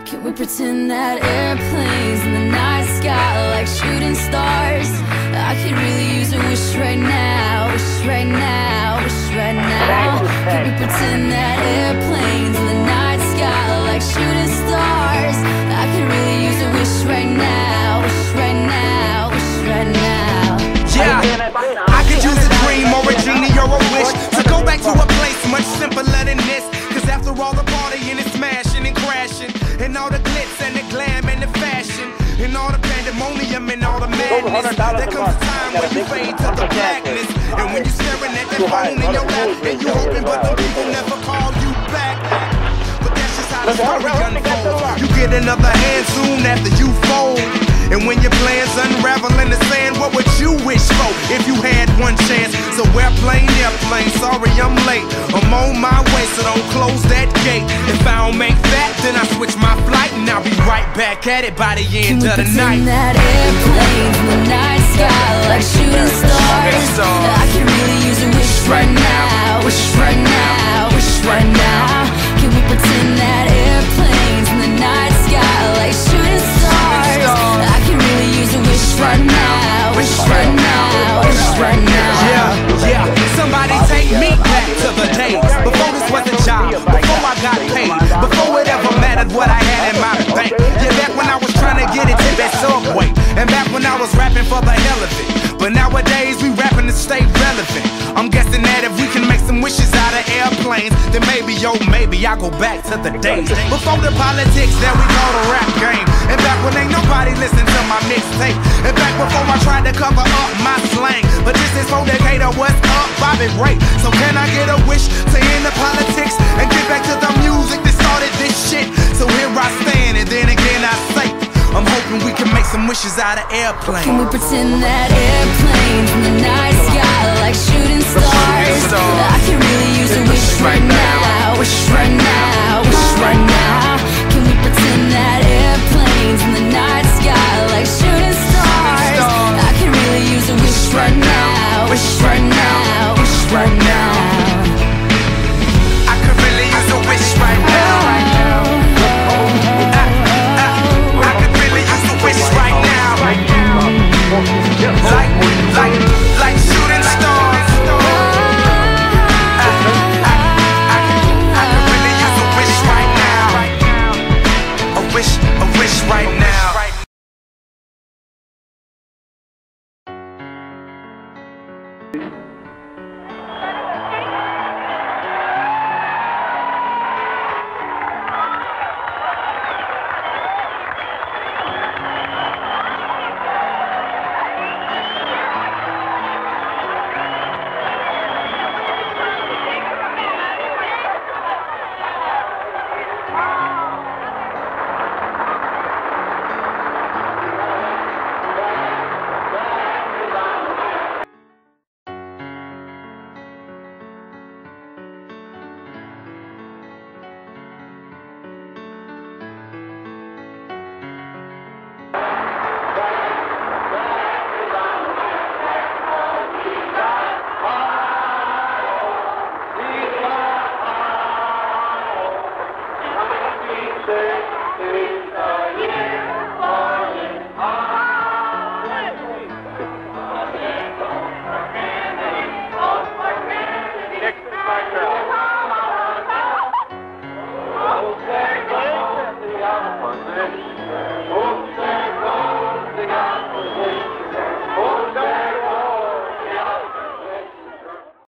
Can we pretend that airplanes in the night sky like shooting stars? I could really use a wish right now, wish right now, wish right now. Can we pretend that airplanes in the night sky like shooting stars? I could really use a wish right now, wish right now, wish right now. Yeah, I could use a dream or a genie or a wish to go back to a place much simpler than this. Cause after all the partying and smashing and crashing, and all the glitz and the glam and the fashion, and all the pandemonium and all the madness, there comes a time when you fade to the blackness. And when you're staring at that phone in your lap, and you hoping but the people never call you back. But that's just how the story unfolds. You get another hand soon after you fold. And when your plans unravel in the sand, what would you wish for if you had one chance? So airplane, sorry I'm late. I'm on my way, so don't close that gate. If I don't make that, then I switch my flight, and I'll be right back at it by the end of the night. Can we pretend that airplanes in the night sky like shooting stars? I can really use a wish right now, wish right now, wish right now. Can we pretend that airplanes in the night sky like shooting stars? I can really use a wish right now, wish right now, wish right now. Yeah, somebody take me back to the days before this was a job, before I got paid, before it ever mattered what I had in my bank. Yeah, back when I was trying to get it to that Subway, and back when I was rapping for the hell of it. But nowadays we rapping to stay relevant. I'm guessing that if we can make some wishes out of airplanes, then maybe, yo, maybe I go back to the days before the politics that we call the rap game. And back when ain't nobody listened to my mixtape. And back before I tried to cover up my slang. But this is for Decatur, what's up, Bobby Ray? So can I get a wish to end the politics and get back to the music that started this shit? So here I stand, and then again I say, I'm hoping we can make some wishes out of airplanes. Can we pretend that airplanes in the night sky like shooting stars? I can really use a wish right now, wish right now, wish right now. Can we pretend that airplanes in the night sky like shooting stars? I can really use a wish right now, wish right now, wish right now. I could really use a wish right now. Like shooting stars. I could really use a wish right now. A wish right now. Oh,